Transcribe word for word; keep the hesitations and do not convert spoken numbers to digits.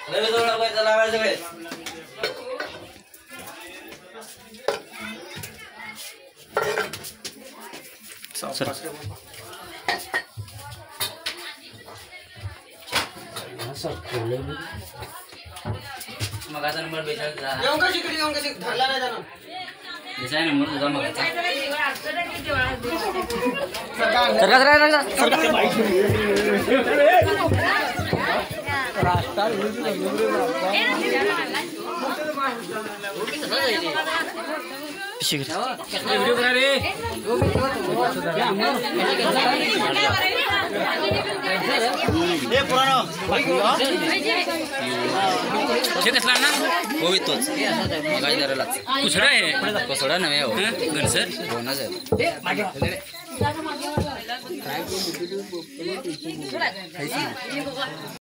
Sir मगाचा number बेचाळीस झाला. येऊन कशी इकडे येऊन कशी धरला नाही जाणार. बेचाळीस नंबर तुझा मगाचा. सरका सरका सरका रास्ता वीडियो करा रे. ए पुरानो हे कसला ना हो तोच मगाई जरा कुसडा आहे. कसोडा नव्हे हो घनसर दोनच आहे.